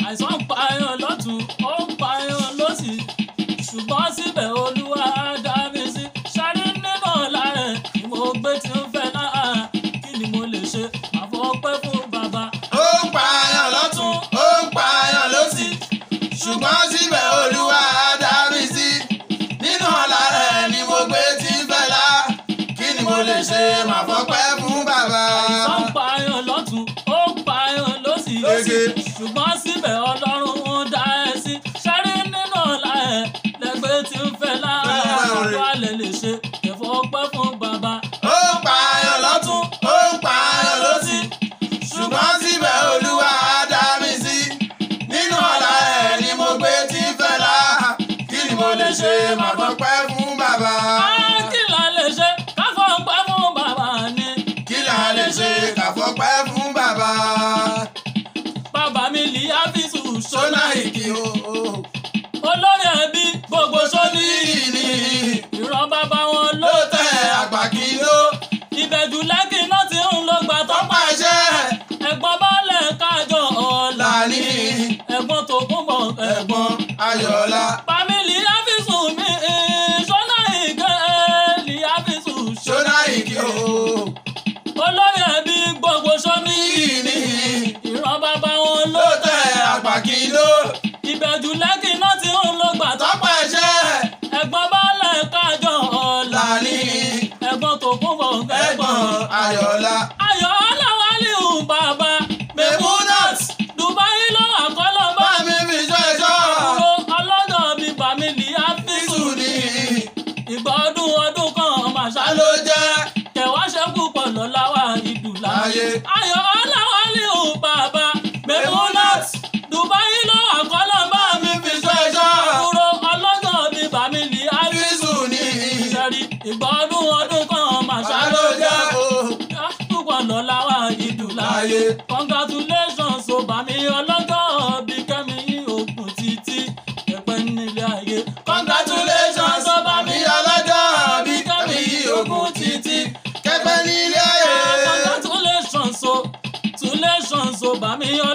àìsàn ń pààyàn lọ́tún ó ń pààyàn lọ́sì ṣùgbọ́n síbẹ̀ Olúwa dá mi sí ṣáájú nínú ọ̀la rẹ̀ ni mo gbé tí ń fẹ́ náà kí ni mo lè ṣe àfọpẹ́ fún bàbá. ó ń pààyàn lọ́tún ó ń pààyàn lọ́sì ṣùgbọ́n síbẹ̀ Olúwa dá mi sí nínú ọ̀la rẹ̀ ni mo gbé tí ń fẹ́ lá kí ni mo lè ṣe máa fọpẹ́ fún bàbá. àìsàn ń pààyàn lọ́tún ó ń pààyàn lọ́sì ṣùgbọ́n síbẹ̀ Ọlọ́run dá ẹ sí ṣáájú nínú ọ̀la ẹ̀ lẹ́gbẹ́ tí ń fẹ́ lá wà lè ṣe ìfọpẹ́ fún bàbá. ó ń pààyàn lọ́tún ó ń pààyàn lọ́sì ṣùgbọ́n síbẹ̀ Olúwa dá mi sí nínú ọ̀la rẹ̀ ni mo gbé tí ń fẹ́ lá kí ni mo lè ṣe máa fọpẹ́ fún bàbá. kí la lè ṣe ká fọpẹ́ fún bàbá ni. kí la lè ṣe ká fọpẹ́ fún bàbá. bàbá mi lì á fi sùn sọ́nà ìkí o. olórí ẹbí gbogbo sóní ní ìran bàbá wọn ló ló tẹ àgbà kí ló ìbẹ̀jù lẹ́kì náà ti ń lọ gbà tó pàṣẹ ẹ̀gbọ́n baálẹ̀ kájọ ọ̀la lání ẹ̀gbọ́n tó kún bọ̀ ẹ̀gbọ́n Ayọ̀ọ́lá. Fámìlì áfíìsù mi sọ́nà ìkẹ́ lì áfíìsù sọ́nà ìkí o. olórí ẹbí gbogbo sóní ní ìran bàbá wọn ló ló tẹ àgbà kí ló ìbẹ̀jù lẹ́kì náà ti ń lọ gbà tó pàṣẹ ẹ̀gbọ́n baálẹ̀ kájọ ọ̀la lání ẹ̀gbọ́n tó kún bọ̀ ẹ̀gbọ́n Ayọ̀ọ́lá. Ayọ̀ọ́lá Wálíù bàbá Memunat Dubai ló wà kọ́lọ́ bá bá mi fi ṣọ́ ẹ̀ṣọ́ kúrò ọlọ́dọ̀ mi Fámìlì áfíìsù ìsù ní ìgbà ọdún kan màṣá ló jẹ́ kẹwàá ṣẹ́kù pọ̀ lọ́la wà ìdùlá. láyé. Ayọ̀ọ́lá Wálíù bàbá Memunat Dubai ló wà kọ́lọ́ bá mi fi ṣọ́ ẹ̀ṣọ́ kúrò ọlọ́dọ̀ mi Fámìlì áfíìsù ìsù ní ìṣẹ̀rí ìgbà ọdún kan màṣá ló jẹ́ o. púpọ̀ lọ́la wà ìdùlá. láyé. Congratulations o bàmí ọlọ́jọ́ bí kẹ́mi ògùn títí ẹ̀pẹ́ nílé ayé. Congratulations o bàmí ọlọ́jọ́ bí kẹ́mi ògùn títí kẹ́pẹ́ nílé ayé. Congratulations o bàmí